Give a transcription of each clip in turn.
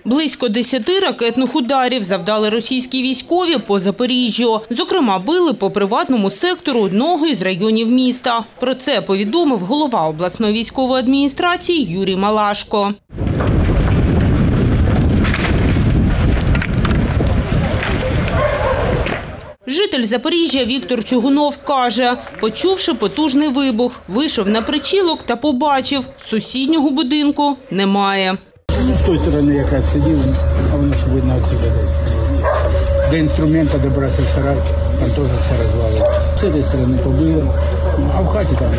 Близько 10 ракетних ударів завдали російські військові по Запоріжжю. Зокрема, били по приватному сектору одного із районів міста. Про це повідомив голова обласної військової адміністрації Юрій Малашко. Житель Запоріжжя Віктор Чугунов каже, почувши потужний вибух, вийшов на причілок та побачив – сусіднього будинку немає. З тої сторони якраз сидів, а воно ж видно відсюди десь. До інструмента добрався в сарай, там теж все розвалило. З цієї сторони побило, а в хаті там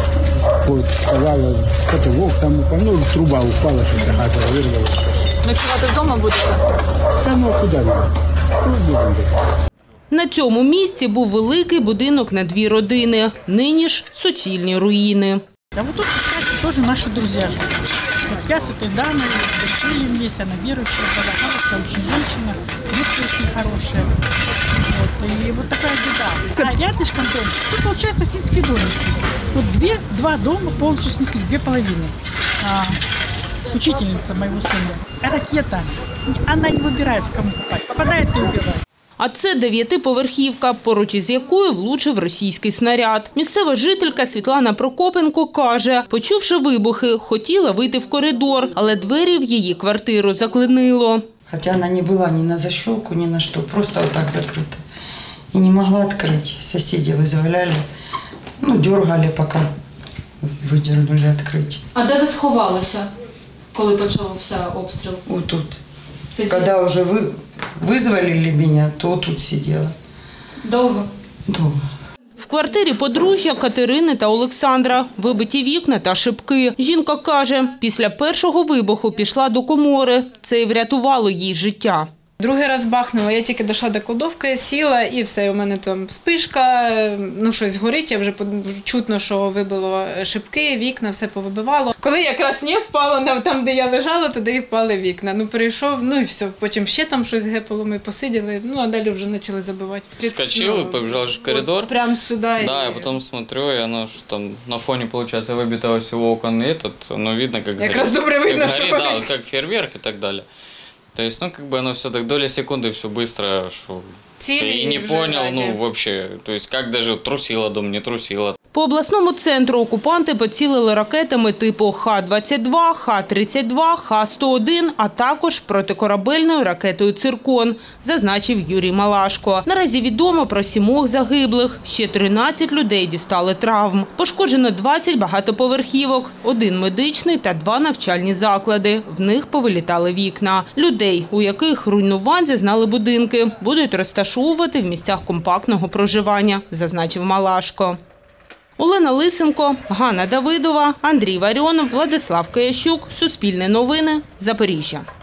сховали, потолок там упав, ну труба упала, що це газа вирвала. Ночувати вдома будете? Та ну куди не? Тут будемо десь. На цьому місці був великий будинок на 2 родини. Нині ж суцільні руїни. А вот тут, кстати, тоже наши друзья живут. Вот я с этой дамой жили вместе, она верующая была, хорошая очень женщина, девушка очень хорошая. Вот, и вот такая беда. А рядышком дом, тут получается финский домик. Вот два дома полностью снесли, 2 половины. Учительница моего сына. Ракета, она не выбирает, кому попасть, попадает и убивает. А це 9-поверхівка, поруч із якою влучив російський снаряд. Місцева жителька Світлана Прокопенко каже, почувши вибухи, хотіла вийти в коридор, але двері в її квартиру заклинило. Хоча вона не була ні на защелку, ні на що, просто отак закрита. І не могла відкрити. Сусіди визволяли, дергали, поки видернули відкрити. А де ви сховалися, коли почався обстріл? Отут. Коли вже визволили мене, то тут сиділа. Довго? Довго. В квартирі подружжя Катерини та Олександра. Вибиті вікна та шибки. Жінка каже, після першого вибуху пішла до комори. Це й врятувало їй життя. Другий раз бахнуло, я тільки дійшла до кладовки, сіла і все, у мене там спишка, щось горить, я вже чутно, що вибило шибки, вікна, все повибивало. Коли якраз не впало, там, де я лежала, туди і впали вікна. Перейшов, і все, потім ще там щось гепало, ми посиділи, а далі вже почали забивати. Вскочил и побежал в коридор. Прямо сюди. Да, я потом смотрю, и оно что там на фоне, получается, выбитого всего окон, и видно, как горит. Якраз добре видно, что горит. Да, горит. как фейерверк и так далее. То есть, оно все так доли секунды, все быстро, что и не понял, вообще, то есть, как даже трусило дом, не трусило. По обласному центру окупанти поцілили ракетами типу Х-22, Х-32, Х-101, а також протикорабельною ракетою «Циркон», зазначив Юрій Малашко. Наразі відомо про 7 загиблих, ще 13 людей дістали травм. Пошкоджено 20 багатоповерхівок, 1 медичний та 2 навчальні заклади. В них повилітали вікна. Людей, у яких руйнувань зазнали будинки, будуть розташовувати в місцях компактного проживання, зазначив Малашко. Олена Лисенко, Ганна Давидова, Андрій Варіонов, Владислав Киящук. Суспільне новини. Запоріжжя.